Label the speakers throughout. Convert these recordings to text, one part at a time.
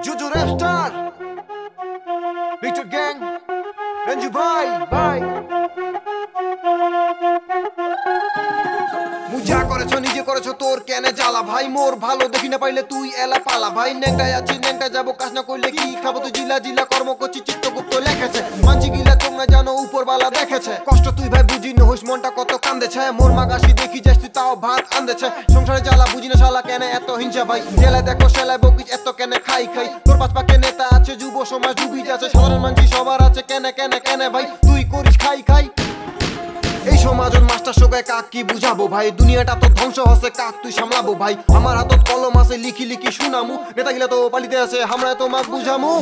Speaker 1: JOJO Rapstar Victor Gang RanjuBhai মুজা করেছো নিজে করেছো তোর কেনে জ্বালা ভাই মোর ভালো দেখি না পাইলে তুই এলা পালা ভাই নেংটায় আছি নেংটা যাবো কাজ না করলে কি খাবো তুই জিলা জিলা কর্ম করছি চিত্রগুপ্ত লিখেছে মানছি গিলা তোমরা জানো উপরবালা দেখেছে কষ্ট তুই ভাই বুঝি না হইস মনটা কত কান্দেছে মোর মাগাসি দেখি যাস তুই তাও ভাত আনদেছে সংসারে জ্বালা বুঝি না শালা কেনে এত হিংসা ভাই জেলায় দেখো সেলায় বকিস এত কেনে খাই তোর পাঁচ পাকে নেতা আছে যুব সমাজ ডুবি যাচ্ছে সাধারণ মানুষ সবার আছে কেনে কেনে কেনে ভাই তুই করিস খাই এই সমাজের মাস্টার সোগায় কাক কি বুঝাবো ভাই দুনিয়াটা তো ধ্বংস হচ্ছে কাক তুই সামলাবো ভাই আমার হাতত কলম আছে লিখি লিখি শুনামু নেতাগিলা তো পালিতে আছে আমরা তো মাক বুঝামু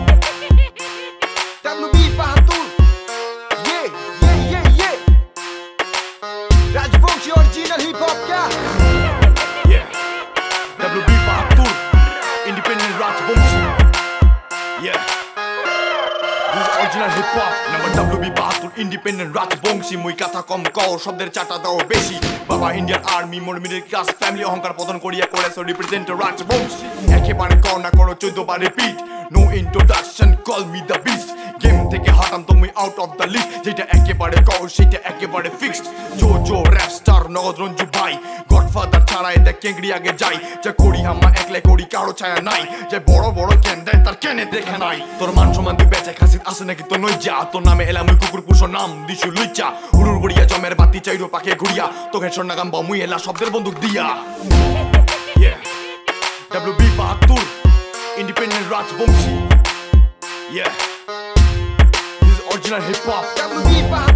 Speaker 1: Rajbangshi original hip hop क्या
Speaker 2: Yeah WB Bahadur independent Rajbangshi Yeah This is original hip hop number WB Bahadur independent Rajbangshi মুই katha কম কও শব্দের chata দাও বেশি বাবা Indian army more middle class family অহংকার পতন করিয়া করেছো রিপ্রেজেন্ট Rajbangshi একেবারে কও না করো 14 বার repeat no introduction call me the beast game থেকে হাঁটাম তুমি আউট অফ দ্য লিস্ট যেটা একেবারে কও সেটা একেবারে ফিক্সড জোজো র্যাপস্টার নগদ রঞ্জু ভাই গডফাদার ছাড়া এটা কেংড়ি আগে যাই যে করি হামা একলাই করি কারো ছায়া নাই যে বড় বড় জ্ঞান দেয় তার কেনে দেখে নাই তোর মান সমান তুই বেচে খাসিত আসে নাকি তো নই যা তোর নামে এলাম ওই কুকুর পুষো নাম দিশু লুইচা হুড়ুর গড়িয়া জমের বাতি চাইরো পাখে ঘুরিয়া তোকে স্বর্ণাগাম বামুই এলা শব্দের বন্দুক দিয়া WB Bahadur independent Rajbangshi Yeah This is original hip hop
Speaker 1: WB Bahadur